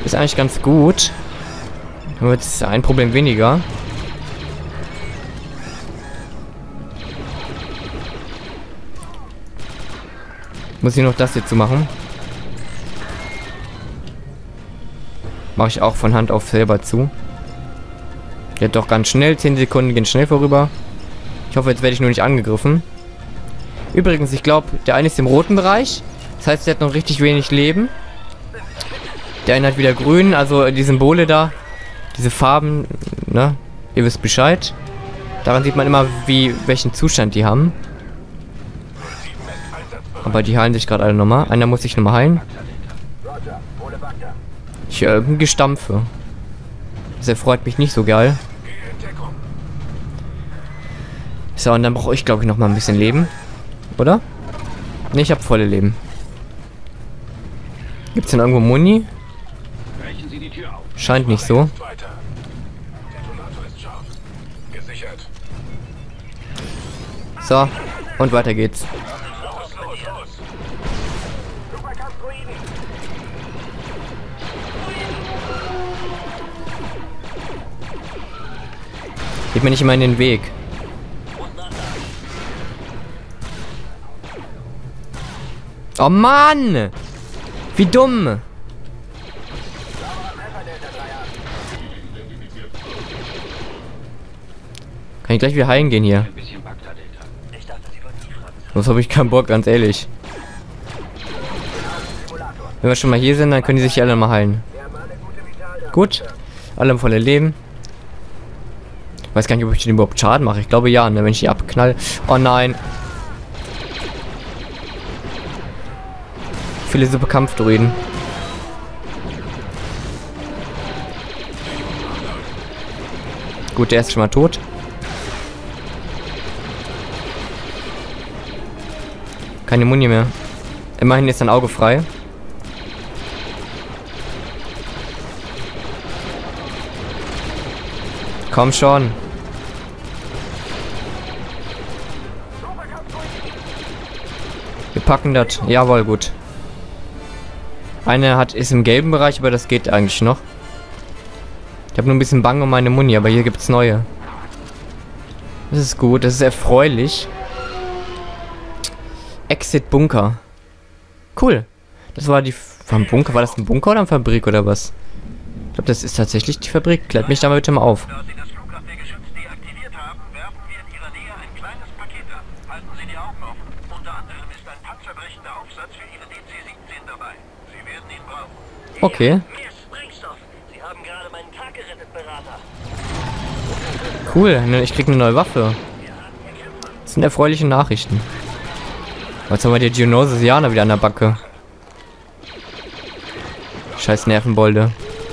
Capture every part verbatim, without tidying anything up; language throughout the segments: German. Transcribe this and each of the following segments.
Ist eigentlich ganz gut. Nur jetzt ein Problem weniger. Muss ich noch das hier zu machen? Mache ich auch von Hand auf selber zu. Geht doch ganz schnell. zehn Sekunden gehen schnell vorüber. Ich hoffe, jetzt werde ich nur nicht angegriffen. Übrigens, ich glaube, der eine ist im roten Bereich. Das heißt, der hat noch richtig wenig Leben. Der eine hat wieder grün. Also die Symbole da. Diese Farben, ne? Ihr wisst Bescheid. Daran sieht man immer, wie welchen Zustand die haben. Aber die heilen sich gerade alle nochmal. Einer muss sich nochmal heilen. Ich höre irgendein Gestampfe. Das erfreut mich nicht so geil. So, und dann brauche ich, glaube ich, noch mal ein bisschen Leben. Oder? Ne, ich habe volle Leben. Gibt es denn irgendwo Muni? Scheint nicht so. So, und weiter geht's. Geht mir nicht immer in den Weg. Oh Mann! Wie dumm! Kann ich gleich wieder heilen gehen hier? Sonst habe ich keinen Bock, ganz ehrlich. Wenn wir schon mal hier sind, dann können die sich alle mal heilen. Gut. Alle haben volle Leben. Ich weiß gar nicht, ob ich den überhaupt Schaden mache. Ich glaube ja, ne? Wenn ich die abknall. Oh nein. Viele super Kampfdruiden. Gut, der ist schon mal tot. Keine Muni mehr. Immerhin ist sein Auge frei. Komm schon. Wir packen das. Jawohl, gut. Eine hat ist im gelben Bereich, aber das geht eigentlich noch. Ich habe nur ein bisschen Bang um meine Muni, aber hier gibt es neue. Das ist gut, das ist erfreulich. Exit Bunker. Cool. Das war die... War ein Bunker? War das ein Bunker oder eine Fabrik oder was? Ich glaube, das ist tatsächlich die Fabrik. Klärt mich da mal bitte mal auf. Okay. Cool, ich krieg eine neue Waffe. Das sind erfreuliche Nachrichten. Jetzt haben wir die Geonosianer wieder an der Backe. Scheiß Nervenbolde.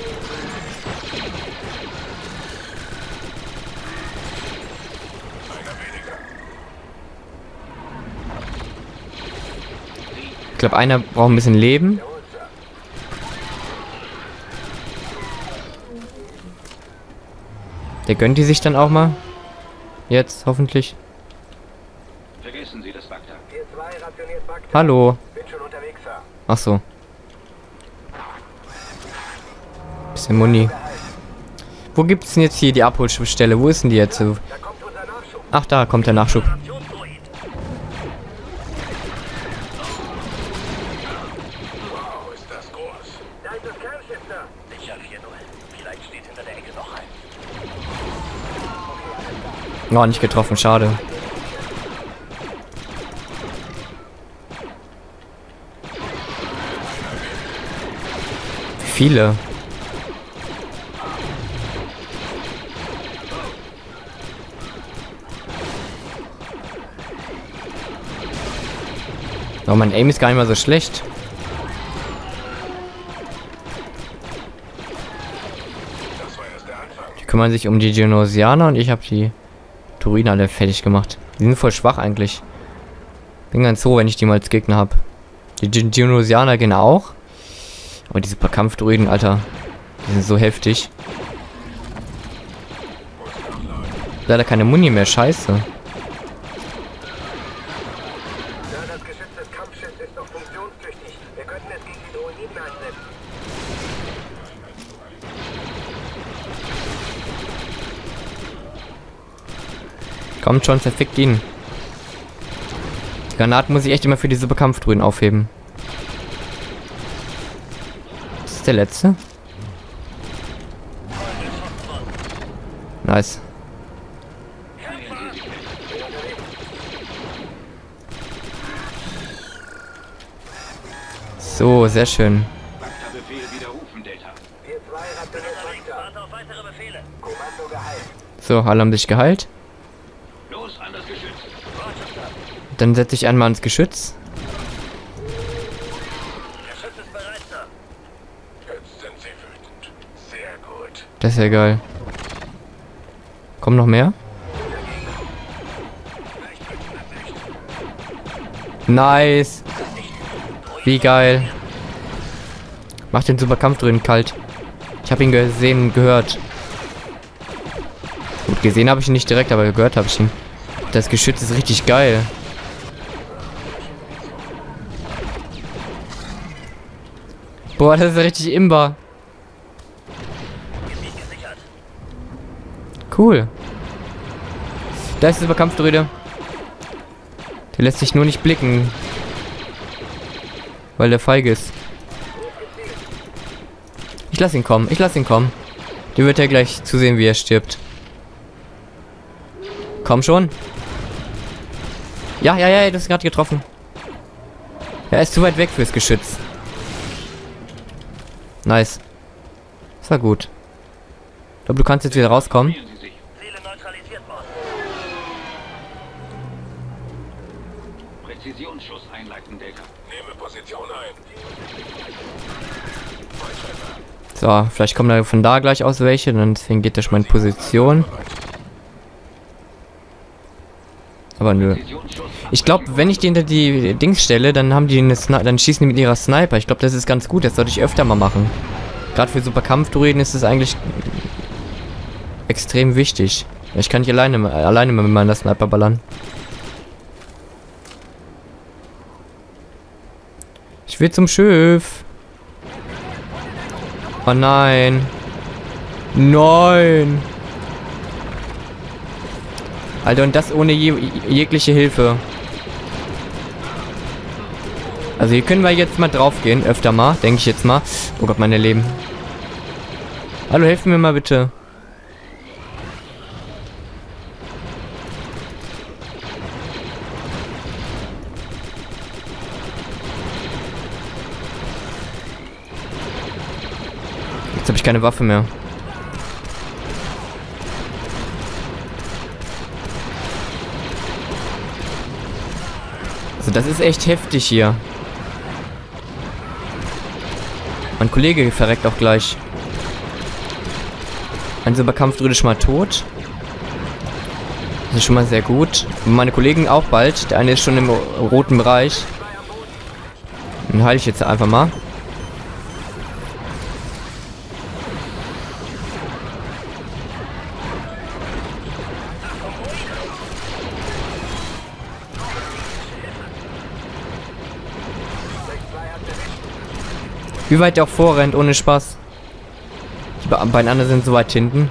Ich glaube, einer braucht ein bisschen Leben. Der gönnt die sich dann auch mal. Jetzt, hoffentlich. Vergessen Sie das Bagdad. Hallo. Bin schon unterwegs, Sir. Ach so. Bisschen Muni. Wo gibt's denn jetzt hier die Abholstelle? Wo ist denn die jetzt? Ach, da kommt der Nachschub. Oh, nicht getroffen, schade. Wie viele? Oh, mein Aim ist gar nicht mal so schlecht. Die kümmern sich um die Geonosianer und ich habe die Turin alle fertig gemacht. Die sind voll schwach eigentlich. Bin ganz froh, wenn ich die mal als Gegner habe. Die Geonosianer gehen auch. Aber diese paar Kampfdruiden, Alter, die sind so heftig. Leider keine Muni mehr, scheiße. Kommt schon, zerfickt ihn. Die Granaten muss ich echt immer für die Superkampfdruiden aufheben. Das ist der letzte. Nice. So, sehr schön. So, alle haben sich geheilt. Los an das Geschütz. Dann setze ich einmal ans Geschütz. Geschütz ist bereit, Sir. Jetzt sind sie wütend. Sehr gut. Das ist ja geil. Kommen noch mehr? Nice. Wie geil. Mach den Superkampf drin kalt. Ich habe ihn gesehen, gehört. Gut, gesehen habe ich ihn nicht direkt, aber gehört habe ich ihn. Das Geschütz ist richtig geil. Boah, das ist richtig imbar. Cool. Da ist der Überkampfdruide. Der lässt sich nur nicht blicken. Weil der feige ist. Ich lass ihn kommen. Ich lass ihn kommen. Der wird ja gleich zusehen, wie er stirbt. Komm schon. Ja, ja, ja, das ist gerade getroffen. Er ist zu weit weg fürs Geschütz. Nice. Das war gut. Ich glaube, du kannst jetzt wieder rauskommen. Ziele neutralisiert worden. Präzisionsschuss einleiten, Delta. Nehme Position ein. So, vielleicht kommen da von da gleich aus welche, dann deswegen geht das schon mal in Position. Aber nö. Ich glaube, wenn ich die hinter die Dings stelle, dann haben die eine Sni- dann schießen die mit ihrer Sniper. Ich glaube, das ist ganz gut. Das sollte ich öfter mal machen. Gerade für Superkampfdruiden ist es eigentlich extrem wichtig. Ich kann nicht alleine, alleine mit meiner Sniper ballern. Ich will zum Schiff. Oh nein. Nein. Alter, und das ohne je jegliche Hilfe. Also hier können wir jetzt mal drauf gehen, öfter mal, denke ich jetzt mal. Oh Gott, meine Leben. Hallo, helfen mir mal bitte. Jetzt habe ich keine Waffe mehr. Also das ist echt heftig hier. Mein Kollege verreckt auch gleich. Ein Superkampfdruide ist schon mal tot. Das ist schon mal sehr gut. Und meine Kollegen auch bald. Der eine ist schon im roten Bereich. Den heile ich jetzt einfach mal. Wie weit der auch vorrennt, ohne Spaß. Die beiden anderen sind so weit hinten.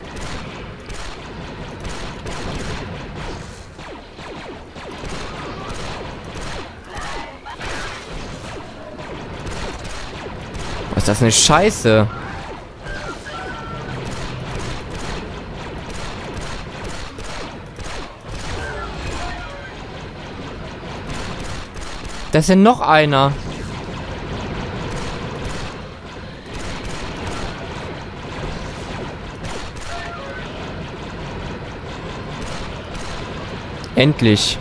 Was ist das eine Scheiße? Da ist ja noch einer. Endlich.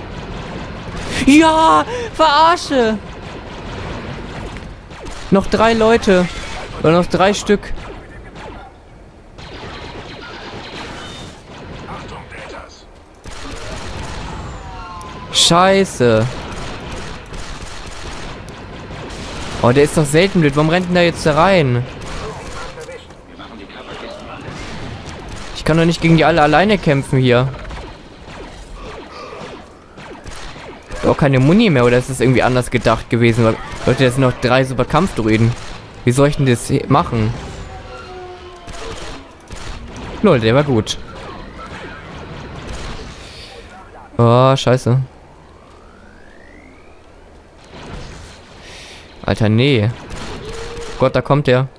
Ja, verarsche. Noch drei Leute. Oder noch drei Stück. Scheiße. Oh, der ist doch selten blöd. Warum rennt denn da jetzt da rein? Ich kann doch nicht gegen die alle alleine kämpfen hier. Auch keine Muni mehr, oder ist das irgendwie anders gedacht gewesen? Leute, das sind noch drei Superkampfdruiden. Wie soll ich denn das machen? Lol, der war gut. Oh, scheiße. Alter, nee. Gott, da kommt der.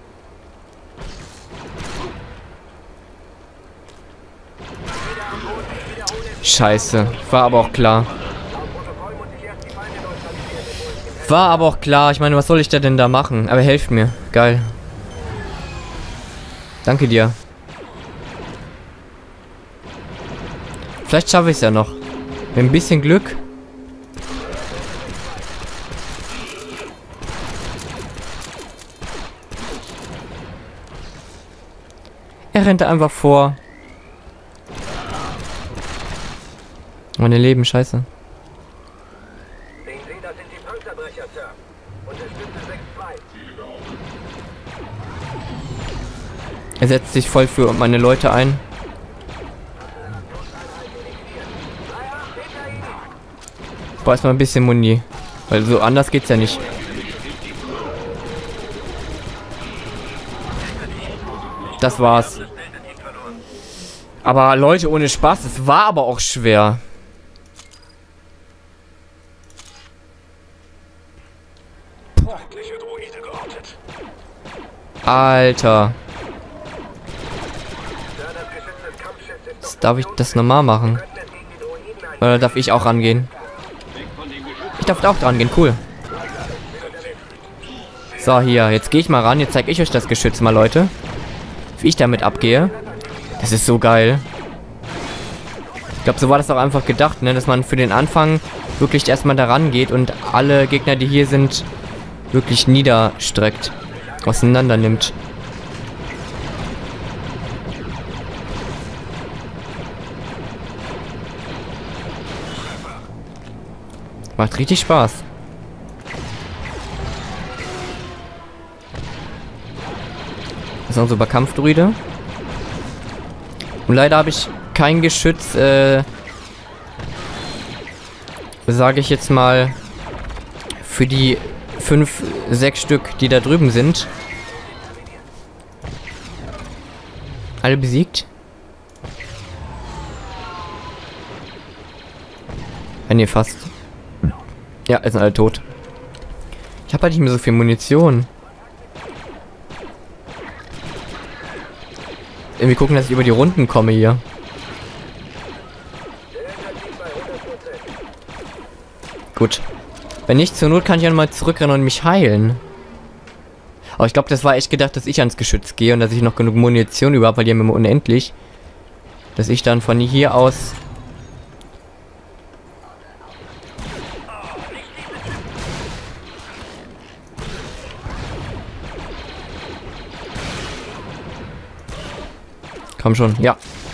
Scheiße. War aber auch klar. War aber auch klar. Ich meine, was soll ich da denn da machen? Aber helft mir. Geil. Danke dir. Vielleicht schaffe ich es ja noch. Mit ein bisschen Glück. Er rennt einfach vor. Meine Leben, scheiße. Sehen Sie, das sind die Panzerbrecher, Sir. Unterstütze sechs zwei. Er setzt sich voll für meine Leute ein. Boah, erstmal ein bisschen Muni. Weil so anders geht's ja nicht. Das war's. Aber Leute, ohne Spaß, es war aber auch schwer. Alter. Darf ich das normal machen? Oder darf ich auch rangehen? Ich darf auch dran gehen, cool. So, hier, jetzt gehe ich mal ran. Jetzt zeige ich euch das Geschütz mal, Leute. Wie ich damit abgehe. Das ist so geil. Ich glaube, so war das auch einfach gedacht, ne? Dass man für den Anfang wirklich erstmal da rangeht und alle Gegner, die hier sind, wirklich niederstreckt. Auseinander nimmt. Macht richtig Spaß. Das ist unser Kampfdruide. Und leider habe ich kein Geschütz, äh, sage ich jetzt mal, für die fünf, sechs Stück, die da drüben sind. Alle besiegt? Ja, nee, fast. Ja, jetzt sind alle tot. Ich habe halt nicht mehr so viel Munition. Irgendwie gucken, dass ich über die Runden komme hier. Gut. Wenn nicht, zur Not kann ich ja nochmal zurückrennen und mich heilen. Aber ich glaube, das war echt gedacht, dass ich ans Geschütz gehe und dass ich noch genug Munition über habe, weil die haben immer unendlich. Dass ich dann von hier aus... Komm schon, ja.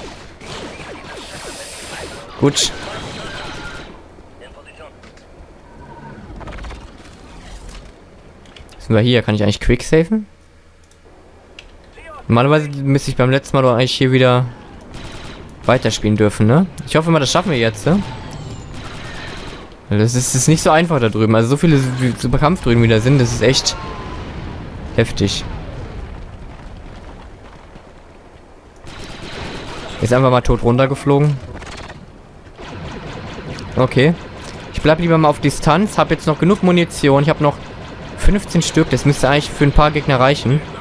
Gut. Sind wir hier? Kann ich eigentlich quicksafen? Normalerweise müsste ich beim letzten Mal doch eigentlich hier wieder weiterspielen dürfen, ne? Ich hoffe mal, das schaffen wir jetzt, ne? Das ist, das ist nicht so einfach da drüben. Also so viele super Kampfdrüben wieder sind, das ist echt heftig. Ist einfach mal tot runtergeflogen. Okay. Ich bleib lieber mal auf Distanz. Hab jetzt noch genug Munition. Ich habe noch fünfzehn Stück. Das müsste eigentlich für ein paar Gegner reichen.